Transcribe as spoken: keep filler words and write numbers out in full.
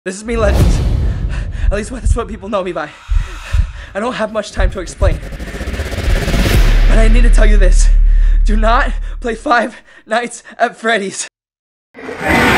This is me, Legends. At least that's what people know me by. I don't have much time to explain. But I need to tell you this. Do not play Five Nights at Freddy's.